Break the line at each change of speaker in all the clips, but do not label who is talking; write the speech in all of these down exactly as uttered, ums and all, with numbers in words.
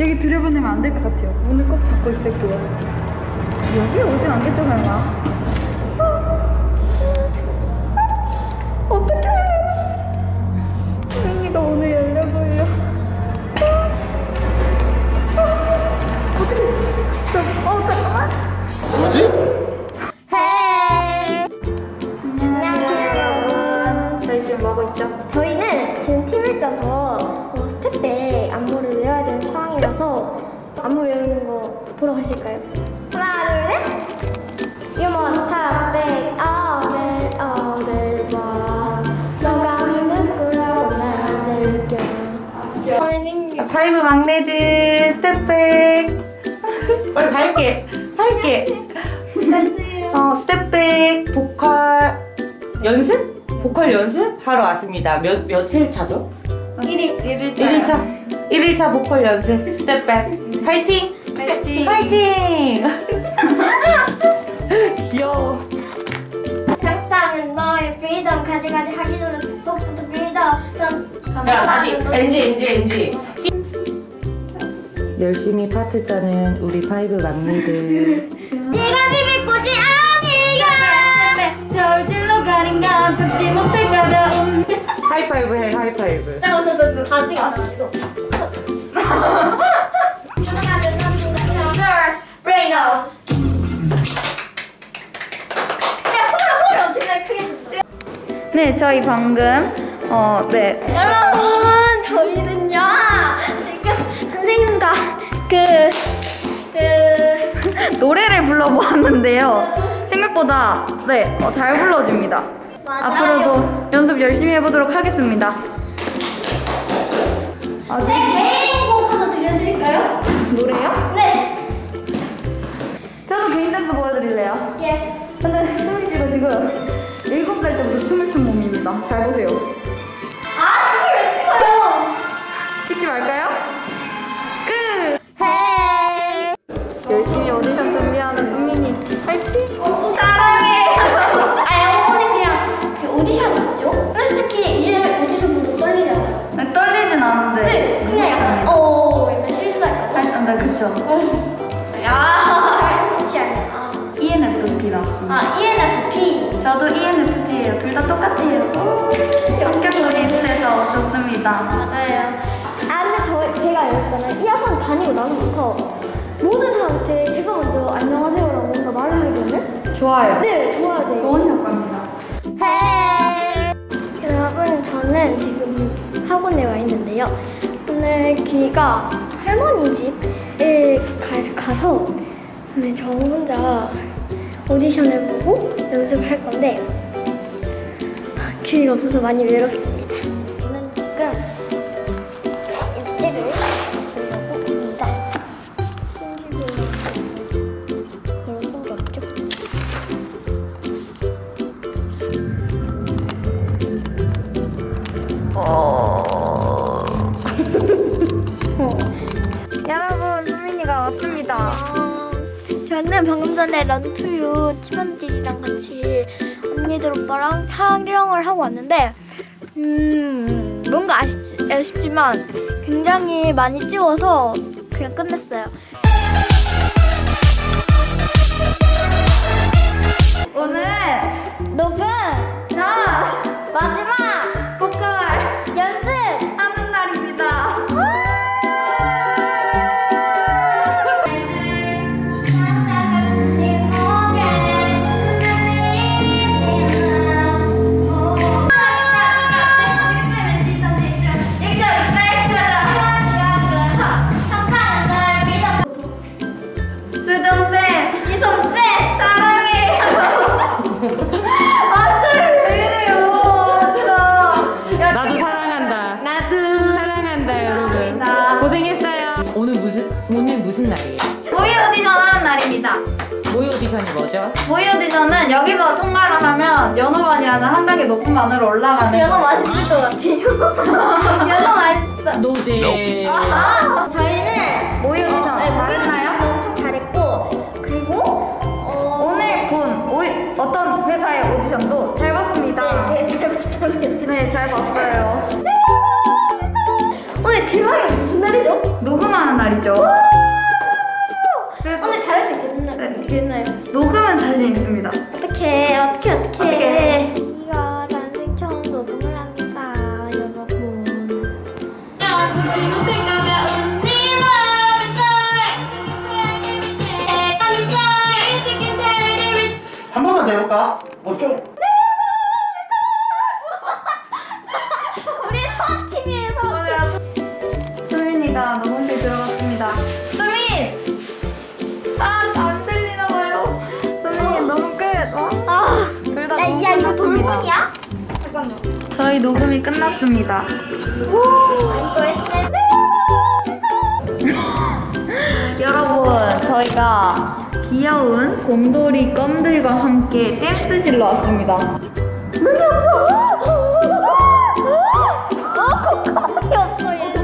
여기 들여보내면 안 될 것 같아요. 오늘 꼭 잡고 있을게요. 여기 오진 않겠죠, 설마? 어떡해! 수민이가 오늘 열려 보여. 어떡해! 저, 어, 잠깐만.
뭐지?
헤이! 안녕하세요, 여러분.
저희 지금 뭐 하고 있죠?
저희는 지금 팀을 짜서 어, 스텝백 안무를 외워야 되는 상황이라서 안무 외우는 거 보러 가실까요? 하나, 둘, 셋! You must step back, 어딜, 어딜 봐. 너가 누구라고 날 즐겨.
파이브 막내들 스텝백. 빨리 갈게. 할게. 스텝, 어, 스텝백 보컬 연습? 보컬 연습? 하러 왔습니다. 몇, 며칠 차죠?
일 일, 일 일
일 일 차. 일 일 차 보컬 연습 스텝백. 파이팅!
파이팅!
파이팅! 귀여워.
상상은 너의 프리덤 가지가지 하기 전에 속부터 빌더.
자, 다시 엔지 엔지 엔지. 열심히 파트 짜는 우리 파이브 막내들.
네가 비빌 곳이 아니가 저울질러 가린 건 참지 못할까봐.
하이파이브 해, 하이파이브.
잠깐 저저 저 가지고 왔어가지고. 주문하면 남친과 Girls, Brain Out. 야, 코를 코를 엄청나게 크게 했어.
네, 저희 방금 어, 네.
여러분, 저희는요 지금 선생님과 그 그
노래를 불러보았는데요. 생각보다 네, 어, 잘 불러집니다.
맞아요.
앞으로도 연습 열심히 해보도록 하겠습니다.
제 개인곡 한번 들려드릴까요?
노래요?
네.
저도 개인 댄스 보여드릴래요.
예스.
근데 소민 씨가 지금 일곱 살 때부터 춤을 춘 몸입니다. 잘 보세요.
아, 그걸 왜 찍어요?
찍지 말까요? 끝!
헤이.
열심히 오디션 준비하는 소민이 파이팅!
사랑해. 아, 오늘 그냥 그 오디션 있죠? 근데 솔직히 이제 오디션 보고 떨리잖아요.
네, 떨리진 않은데
네, 그냥 약간 어, 약간 실수할까 봐.
아, 네, 그쵸.
야, 티 아니야.
이엔에프피 나왔습니다.
아, 이엔에프피.
저도 이엔에프피예요. 둘 다 똑같아요. 성격도 비슷해서 좋습니다.
맞아요. 아, 근데 저 제가 이랬잖아요. 이 학원 다니고 나서부터 모든 사람한테 제가 먼저 안녕하세요라고 뭔가 말을 해주면
좋아요.
네, 좋아야 돼요.
좋은 효과입니다.
헤이. 여러분, 저는 지금 학원에 와 있는데요. 오늘 귀가 할머니 집에 가, 가서 오늘 저 혼자 오디션을 보고 연습을 할 건데 기회가 없어서 많이 외롭습니다. 저는 지금 입시를 쓰려고 합니다. 신지고 별로 쓴 게 없죠?
어... 여러분, 소민이가 왔습니다.
저는 방금 전에 런투유 팀원들이랑 같이 언니들 오빠랑 촬영을 하고 왔는데 음 뭔가 아쉽, 아쉽지만 굉장히 많이 찍어서 그냥 끝냈어요.
오늘
녹음
자
마지막
보컬
연습
하는 날입니다. 수정쌤, 이솜쌤 사랑해. 아들 왜 이래요 진짜. 야,
나도
되게-
사랑한다.
나도
사랑한다, 여러분.
사랑합니다.
고생했어요. 오늘 무슨 오늘 무슨 날이에요?
모의 오디션 하는 날입니다.
모의 오디션이 뭐죠?
모의 오디션은 여기서 통과를 하면 연호반이라는 한 단계 높은 반으로 올라가는
연어
거예요.
맛있을 것 같아요. 연어 맛있어.
노제.
아, 저희는
모의 오디션
어, 네, 모의
잘했나요?
오디션 엄청 잘했고 그리고 어,
오늘 본 오이, 어떤 회사의 오디션도 잘 봤습니다.
네, 잘 봤습니다.
네, 잘 봤어요.
오늘 대박이 무슨 날이죠?
녹음하는 날이죠. 아니죠? 그래도
오늘 잘할 수 있겠나, 있겠나요?
녹음은 자신 있습니다.
어떡해, 어떡해, 어떡해.
어떡해.
이거 난생 처음 녹음을 합니다, 여러분.
한 번만 더 해볼까? 뭐 좀.
우리 소아팀이에요, 소아팀.
수민이가 녹음실 들어갔습니다. 수민! 아, 안 들리나 봐요. 수민, 녹음 끝. 어?
아,
둘 다
야,
녹음
야, 이거
끝났습니다.
돌문이야? 잠깐만.
저희 녹음이 끝났습니다.
아, 이거 에스엠.
여러분, 저희가 귀여운 곰돌이 껌들과 함께 댄스실로 왔습니다.
눈이 없어. 거의 없어요.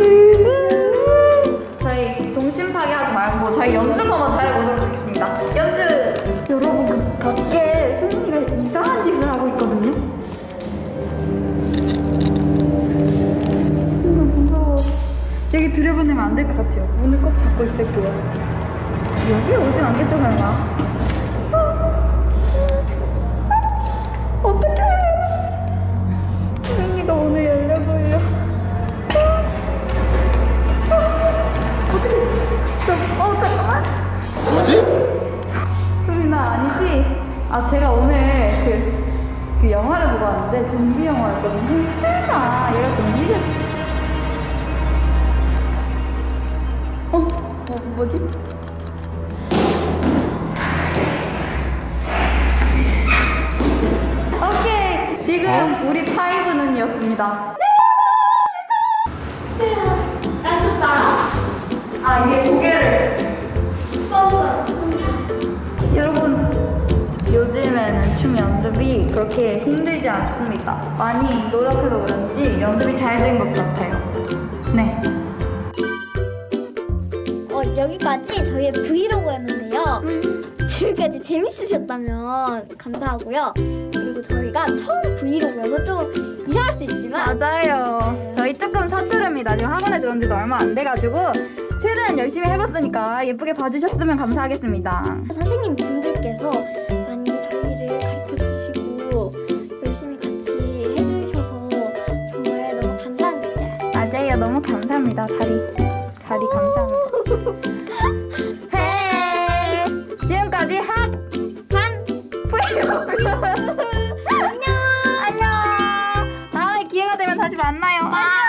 저희 동심 파괴하지 말고 저희 연습 한번 잘해보도록 하겠습니다. 연습! 여러분, 그 밖에 수민이가 이상한 짓을 하고 있거든요? 너무 무서워. 여기 들여보내면 안 될 것 같아요. 오늘 꼭 잡고 있을게요. 여기 오진 않겠죠, 설마? 어떡해. 수민이가 오늘 열려 보여. 어떡해. 저, 어, 잠깐만.
뭐지?
수민아, 아니지? 아, 제가 오늘 그, 그 영화를 보고 왔는데, 좀비 영화였거든요. 설마, 얘가 좀비를. 어? 뭐, 뭐지? 오케이! 지금
어?
우리 파이브 눈이었습니다.
난 좋다.
아, 이게 고개를. 여러분, 요즘에는 춤 연습이 그렇게 힘들지 않습니다. 많이 노력해서 그런지 연습이 잘 된 것 같아요. 네.
어, 여기까지 저희의 브이로그였는데요. 지금까지 재밌으셨다면 감사하고요. 그리고 저희가 처음 브이로그여서 좀 이상할 수 있지만
맞아요. 저희 조금 서투릅니다. 지금 학원에 들어온 지도 얼마 안 돼가지고 최대한 열심히 해봤으니까 예쁘게 봐주셨으면 감사하겠습니다.
선생님 분들께서 많이 저희를 가르쳐 주시고 열심히 같이 해주셔서 정말 너무 감사합니다.
맞아요. 너무 감사합니다. 다리. 다리 감사합니다. 헤이. 지금까지 학
반
브이로그.
안녕.
안녕. 다음에 기회가 되면 다시 만나요. 안녕.